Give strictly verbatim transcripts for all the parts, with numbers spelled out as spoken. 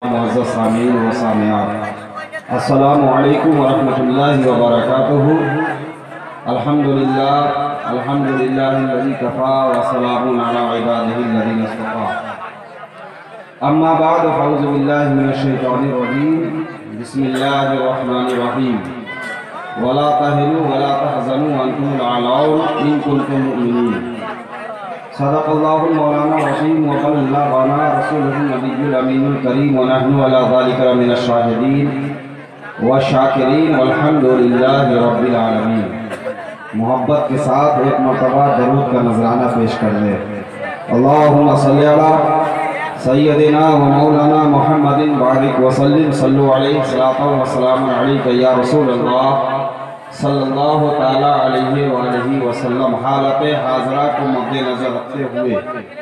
معزز سامعین و سامعات، السلام علیکم ورحمۃ اللہ وبرکاتہ۔ الحمدللہ الحمدللہ الذی کفا وسلام علی عبادہ الذین اصطفی۔ اما بعد فاعوذ باللہ من الشیطان الرجیم، بسم اللہ الرحمن الرحیم۔ ولا تہنوا ولا تحزنوا وانتم الاعلون ان کنتم مؤمنین۔ صدق اللہ مولانا العظیم وبلغنا رسولہ النبی الامین الکریم ونحن علی ذلک من الشاہدین والشاکرین والحمد للہ رب العالمین۔ محبت کے ساتھ ایک مرتبہ درود کا نذرانہ پیش کر لیں۔ اللہم صلی علی سیدنا و مولانا محمد بارک وسلم، صلو علیہ صلاۃ و سلام علیک یا رسول اللہ صلی اللہ تعالیٰ علیہ وآلہ وسلم۔ حالت حاضرہ کو مد نظر رکھتے ہوئے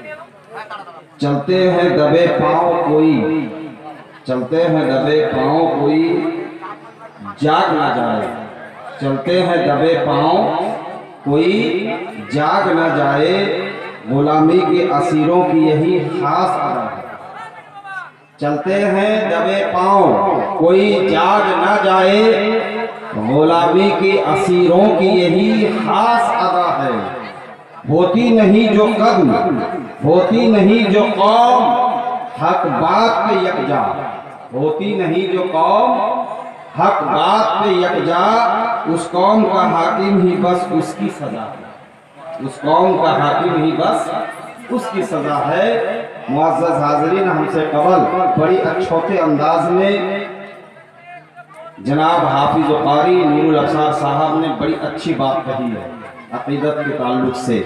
چلتے ہیں دبے پاؤں کوئی چلتے ہیں دبے پاؤں کوئی جاگ نہ جائے چلتے ہیں دبے پاؤں کوئی جاگ نہ جائے، غلامی کے اسیروں کی یہی خاص ادا ہے۔ چلتے ہیں دبے پاؤں کوئی جاگ نہ جائے، غلامی کے اسیروں کی یہی خاص ادا ہے۔ ہوتی نہیں جو قدم ہوتی نہیں جو قوم حق بات پہ یکجا ہوتی نہیں جو قوم حق بات پہ یکجا، اس قوم کا حاکم ہی بس اس کی سزا ہے اس قوم کا حاکم ہی بس اس کی سزا ہے۔ معزز حاضرین، ہم سے قبل بڑی اچھوتے انداز میں جناب حافظ و قاری نور الابصار صاحب نے بڑی اچھی بات کہی ہے عقیدت کے تعلق سے۔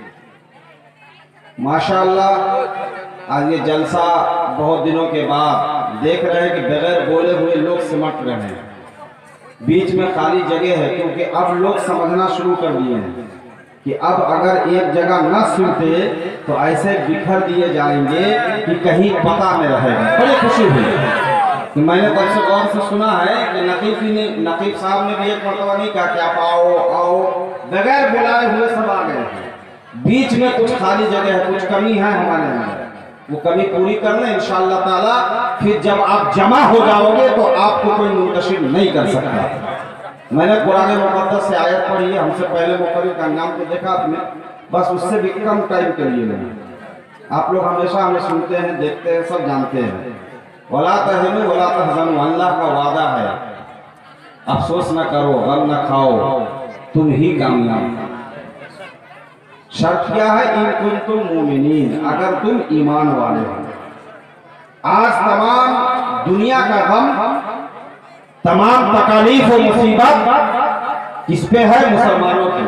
ماشاءاللہ آج یہ جلسہ بہت دنوں کے بعد دیکھ رہے ہیں کہ بغیر بولے ہوئے لوگ سمٹ رہے ہیں، بیچ میں خالی جگہ ہے، کیونکہ اب لوگ سمجھنا شروع کر دیے ہیں کہ اب اگر ایک جگہ نہ سنتے تو ایسے بکھر دیے جائیں گے کہ کہیں پتہ نہ رہے گا۔ بڑی خوشی ہوئی کہ میں نے تب سے غور سے سنا ہے کہ نقیب نے نقیب صاحب نے بھی ایک مرتبہ نہیں کہا کہ آپ آؤ آؤ، بغیر بلائے ہوئے سب آ گئے ہیں۔ بیچ میں کچھ خالی جگہ ہے، کچھ کمی ہے ہمارے اندر، وہ کمی پوری کر لیں انشاءاللہ تعالیٰ۔ پھر جب آپ جمع ہو جاؤ گے تو آپ کو کوئی منتشر نہیں کر سکتا۔ میں نے قرآن مقدس سے آیت پڑھی ہے، ہم سے پہلے مقرر کا نام کو دیکھا آپ نے، بس اس سے بھی کم ٹائم کے لیے نہیں۔ آپ لوگ ہمیشہ ہمیں سنتے ہیں، دیکھتے ہیں، سب جانتے ہیں۔ وَلَا تَهِنُوا وَلَا تَحْزَنُوا، اللہ کا وعدہ ہے افسوس نہ کرو، غم نہ کھاؤ، تم ہی کامیاب۔ شرط کیا ہے؟ اِن كُنتُم مُؤْمِنِينَ، اگر تم ایمان والے ہو۔ آج تمام دنیا کا غم، تمام تکالیف و مصیبت کس پہ ہے؟ مسلمانوں کی۔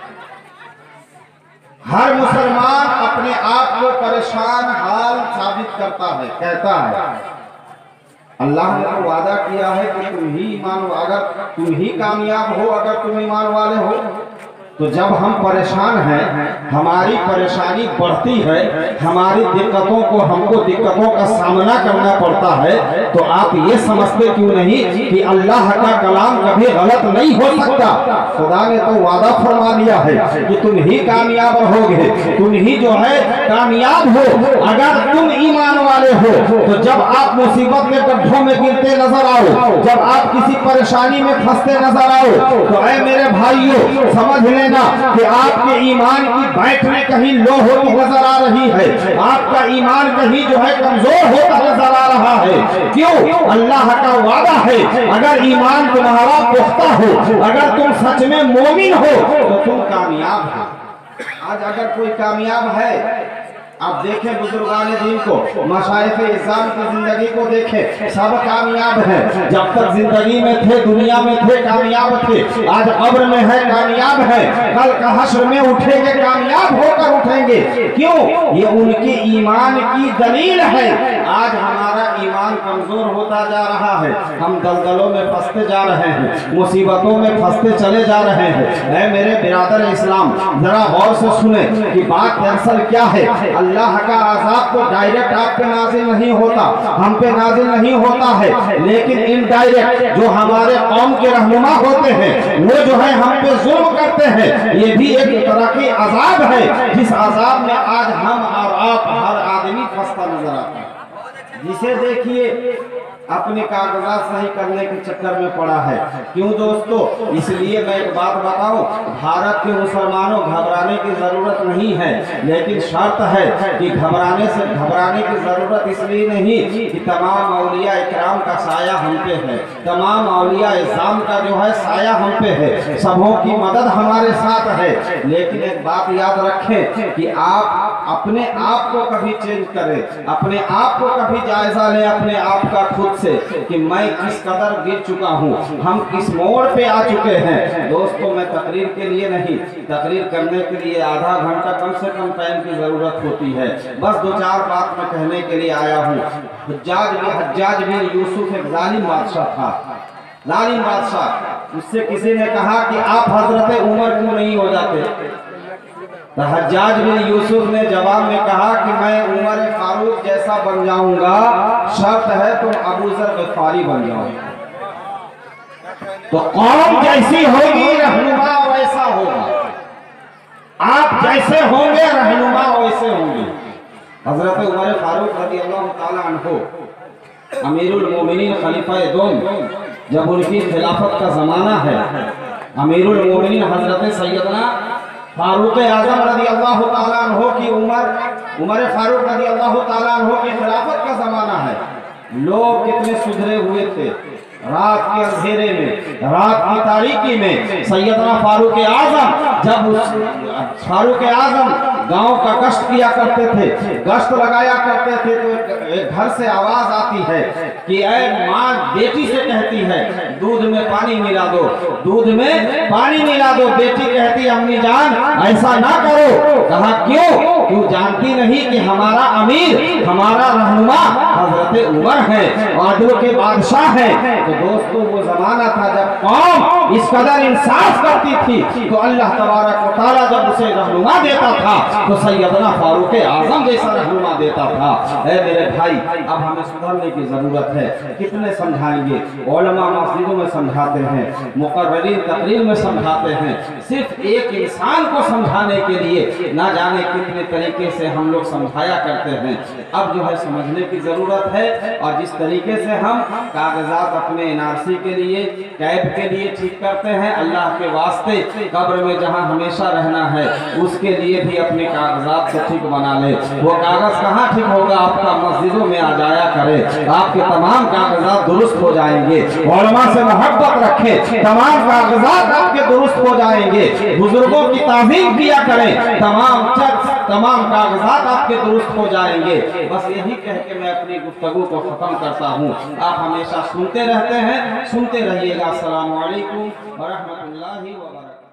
ہر مسلمان اپنے آپ کو پریشان حال ثابت کرتا ہے، کہتا ہے اللہ نے تو وعدہ کیا ہے کہ تم ہی ایمان، اگر تم ہی کامیاب ہو، اگر تم ایمان والے ہو۔ تو جب ہم پریشان ہیں، ہماری پریشانی بڑھتی ہے، ہماری دقتوں کو ہم کو دقتوں کا سامنا کرنا پڑتا ہے، تو آپ یہ سمجھتے کیوں نہیں کہ اللہ کا کلام کبھی غلط نہیں ہو سکتا؟ خدا نے تو وعدہ فرما دیا ہے کہ تم ہی کامیاب رہوگے، تم ہی جو ہے کامیاب ہو اگر تم ایمان والے ہو۔ تو جب آپ مصیبت میں گڈھوں میں گرتے نظر آؤ، جب آپ کسی پریشانی میں پھنستے نظر آؤ، تو اے میرے بھائیوں سمجھ لیں کہ آپ کے ایمان کی بیٹھ میں کہیں لو ہوتی نظر آ رہی ہے، آپ کا ایمان کہیں جو ہے کمزور ہوتا نظر آ رہا ہے۔ کیوں؟ اللہ کا وعدہ ہے اگر ایمان تمہارا پختہ ہو، اگر تم سچ میں مومن ہو تو تم کامیاب ہو۔ آج اگر کوئی کامیاب ہے، آپ دیکھیں بزرگان دین کو، مشائخ اسلام کی زندگی کو دیکھیں، سب کامیاب ہیں۔ جب تک زندگی میں تھے، دنیا میں تھے، کامیاب تھے۔ آج قبر میں ہے، کامیاب ہے۔ کل کا حشر میں اٹھیں گے، کامیاب ہو کر اٹھیں گے۔ کیوں؟ یہ ان کی ایمان کی دلیل ہے۔ آج ہمارا ایمان کمزور ہوتا جا رہا ہے، ہم دلدلوں میں پھنستے جا رہے ہیں، مصیبتوں میں پھنستے چلے جا رہے ہیں۔ اے میرے برادر اسلام، ذرا غور سے سنیں کہ بات دراصل کیا ہے۔ اللہ کا عذاب تو ڈائریکٹ آپ پہ نازل نہیں ہوتا، ہم پہ نازل نہیں ہوتا ہے، لیکن انڈائریکٹ جو ہمارے قوم کے رہنما ہوتے ہیں وہ جو ہے ہم پہ ظلم کرتے ہیں، یہ بھی ایک طرح کی عذاب ہے، جس عذاب میں آج ہم اور آپ ہر آدمی پھنستا نظر آتا ہے۔ जिसे देखिए अपने कागजात सही करने के चक्कर में पड़ा है। क्यों दोस्तों? इसलिए मैं एक बात बताऊं, भारत के मुसलमानों घबराने की जरूरत नहीं है, लेकिन शर्त है कि घबराने से घबराने की जरूरत इसलिए नहीं कि तमाम औलिया इकराम का साया हम पे है, तमाम औलिया इस्लाम का जो है साया हम पे है, सबों की मदद हमारे साथ है। लेकिन एक बात याद रखें कि आप अपने आप को कभी चेंज करें, अपने आप को कभी जायजा लें अपने आप का खुद से कि मैं किस कदर गिर चुका हूँ, हम किस मोड़ पे आ चुके हैं। दोस्तों, मैं तकरीर के लिए नहीं, तकरीर करने के लिए आधा घंटा कम से कम टाइम की जरूरत होती है। बस दो चार बात मैं कहने के लिए आया हूँ। हज्जाज भी हज्जाज भी यूसुफ एक जालिम बादशाह था, जालिम बादशाह। उससे किसी ने कहा कि आप हजरत उमर क्यों नहीं हो जाते? तो हज्जाज बिन यूसुफ ने जवाब में कहा कि मैं उमर फारूक जैसा बन जाऊंगा, शर्त है तुम अबू जर गिफारी बन जाओ। तो कौम जैसी होगी रहनुमा वैसा होगा, आप जैसे होंगे रहनुमा वैसे होंगे। हजरत उमर फारूक रज़ी अल्लाह ताला अन्हु अमीरुल मोमिनीन खलीफा दोम, जब उनकी खिलाफत का जमाना है, अमीरुल मोमिनीन हजरत सैयदना फारूक आजम रज़ी अल्लाह ताला अन्हु की उमर उमर फारूक रज़ी अल्लाह ताला अन्हु की खिलाफत का जमाना है। लोग कितने सुधरे हुए थे, रात के अंधेरे में, रात की तारीकी में सैयदना फारूक आजम जब उस फारूक आजम गांव का गश्त किया करते थे, गश्त लगाया करते थे, तो एक घर से आवाज आती है कि ऐ माँ बेटी से कहती है दूध में पानी मिला दो, दूध में पानी मिला दो। बेटी कहती अम्मी जान ऐसा ना करो। कहा क्यों? क्यों जानती नहीं कि हमारा अमीर, हमारा रहनुमा हजरत उमर है, आदलों के बादशाह है। तो दोस्तों, वो जमाना था जब कौम इस कदर इंसाफ करती थी, तो अल्लाह तबारक व तआला जब उसे रहनुमा देता था तो सैयदना फारूक आजम जैसा रहनुमा देता था। ऐ मेरे भाई, अब हमें सुधरने की जरूरत है। कितने समझाएंगे? उलमा मस्जिदों में समझाते हैं, मुकर्ररीन तकरीर में समझाते हैं। सिर्फ एक इंसान को समझाने के लिए ना जाने कितने तरीके से हम लोग समझाया करते हैं। अब जो है समझने की जरूरत है, और जिस तरीके से हम कागजात अपने एनआरसी के लिए, कैब के लिए ठीक करते हैं, अल्लाह के वास्ते कब्र में जहां हमेशा रहना है उसके लिए भी अपने कागजात को ठीक बना ले। वो कागज कहाँ ठीक होगा? आपका मस्जिदों में आ जाया करे, आपके तमाम कागजात दुरुस्त हो जाएंगे। उलमा से मोहब्बत रखें, तमाम कागजात आपके दुरुस्त हो जाएंगे। बुजुर्गों की ताज़ीम किया करें, तमाम चर्च, तमाम कागजात आपके दुरुस्त हो जाएंगे। बस यही कह के मैं अपनी गुफ्तगू को खत्म करता हूँ। आप हमेशा सुनते रहते हैं, सुनते रहिएगा। अस्सलामु अलैकुम व रहमतुल्लाहि व बरकातहू।